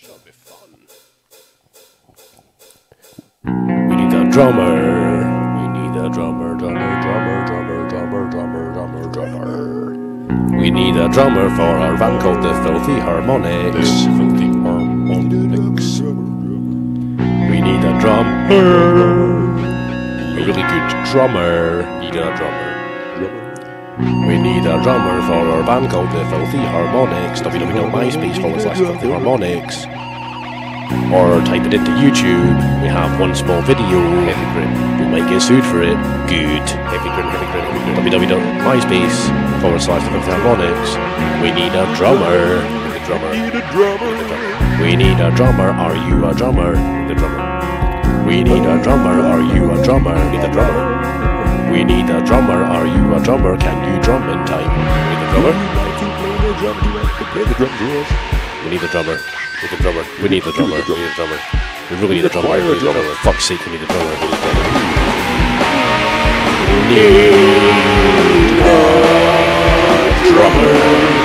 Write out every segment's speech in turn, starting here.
That'll be fun. We need a drummer. We need a drummer. We need a drummer for our band called the Filthy Harmonics. Filthy Harmonics. We need a drummer. A really good drummer. Need a drummer. We need a drummer for our band called the Filthy Harmonics. www.myspace.com/Filthy Harmonics. Or type it into YouTube. We have one small video. Heavy Grin. We might get sued for it. Good. Heavy Grin. www.myspace.com/Filthy Harmonics. We need a drummer. We need a drummer. Are you a drummer? The drummer. We need a drummer. Are you a drummer? Need a drummer. We need a drummer. Are you a drummer? Can you drum in time? We need a drummer. We need a drummer. We need a drummer. We need a drummer. We really need a drummer. We need a drummer. Fuck's sake, we need a drummer. We need a drummer.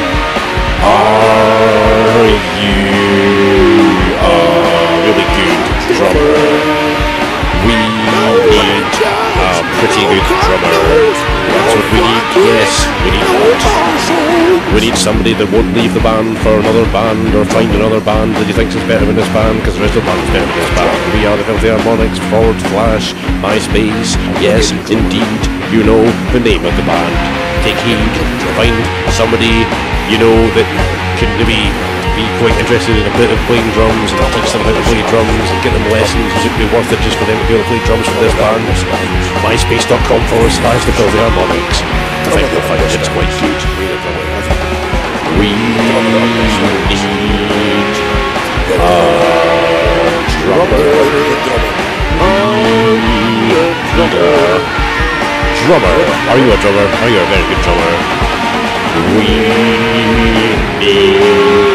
Are you a really good drummer? We need a pretty good drummer. That's what we need. Yes, we need that. We need somebody that won't leave the band for another band or find another band that he thinks is better than this band because the rest of the band is better than this band. We are the Filthy Harmonics /MySpace. Yes, indeed, you know the name of the band. Take heed, find somebody you know that can maybe be quite interested in a bit of playing drums and teach them how to play drums and get them lessons. It would be worth it just for them to be able to play drums for this band. myspace.com/the Filthy Harmonics. I think you'll find it's quite good. We need a drummer. Drummer. Are you a drummer? Are you a very good drummer? We need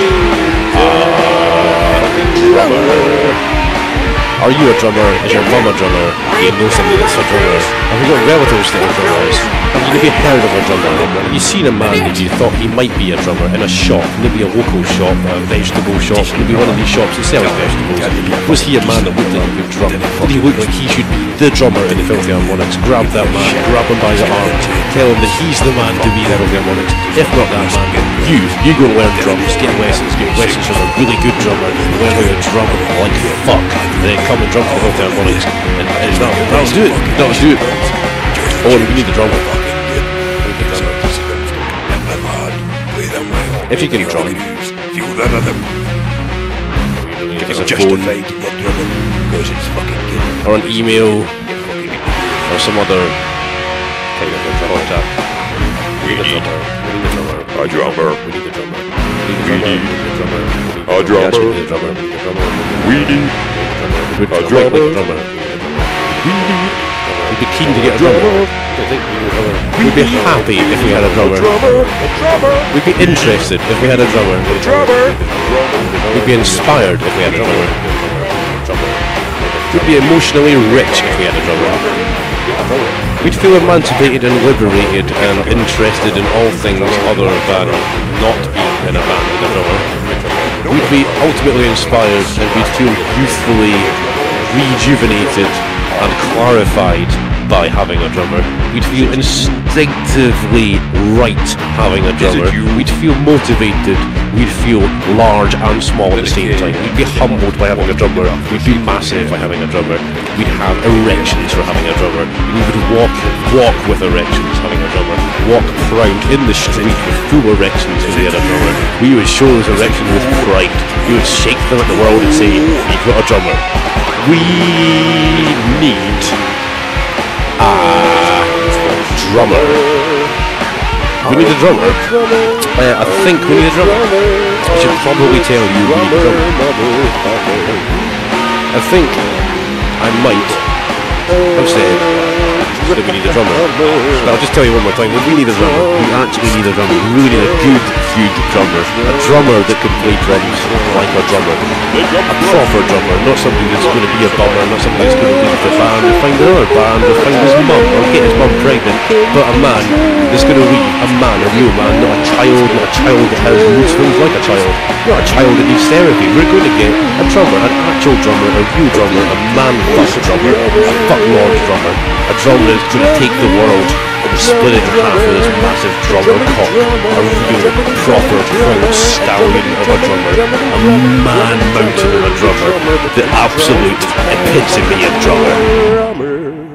drummer. Are you a drummer? Is your mum a drummer? Do you know somebody that's a drummer? Have you got relatives that are drummers? Have you maybe heard of a drummer? Have you seen a man that you thought he might be a drummer in a shop? Maybe a local shop, a vegetable shop, maybe one of these shops that sells vegetables. Was he a man that looked like he could drum? Did he look like he should be the drummer in the Filthy Harmonics? Grab that man, grab him by the arm, tell him that he's the man to be the Filthy Harmonics. If not that man, you go and learn drums, get lessons from a really good drummer, learn how to drum like fuck, then come and drum for the Filthy Harmonics, and let's do it. Oh, we need the drummer. If you can drum, give us a phone, or an email, or some other kind of contact. We need a drummer. We need a drummer. We need a drummer. We need a drummer. We'd be keen to get a drummer. We'd be happy if we had a drummer. We'd be interested if we had a drummer. We'd be inspired if we had a drummer. We'd be emotionally rich if we had a drummer. We'd feel emancipated and liberated and interested in all things other than not being in a band with a drummer. We'd be ultimately inspired and we'd feel youthfully rejuvenated and clarified by having a drummer. We'd feel instinctively right having a drummer. We'd feel motivated. We'd feel large and small at the same time. We'd be humbled by having a drummer. We'd be massive by having a drummer. We'd have erections for having a drummer. We would walk with erections having a drummer. Walk proud in the street with full erections if we had a drummer. We would show those erections with pride. We would shake them at the world and say, we've got a drummer. We need a drummer. We need a drummer. I think we need a drummer. I should probably tell you we need a drummer. I think I might have said that we need a drummer. But I'll just tell you one more time, we need a drummer. We actually need a drummer. We really need a good drummer. A drummer that can play drums like a drummer. A proper drummer, not somebody that's going to be a bummer, not somebody that's going to leave the band and find another band or find his mum or get his mum pregnant, but a man that's going to be a man, a real man, not a child that has mood swings like a child, not a child that needs therapy. We're going to get a drummer, an actual drummer, a real drummer, a man-fuck drummer, a fuck-lord drummer, a drummer that's going to take the world and split it in half with this massive drummer cock, a real, proper, proud stallion of a drummer, a man mountain of a drummer, the absolute epitome of drummer.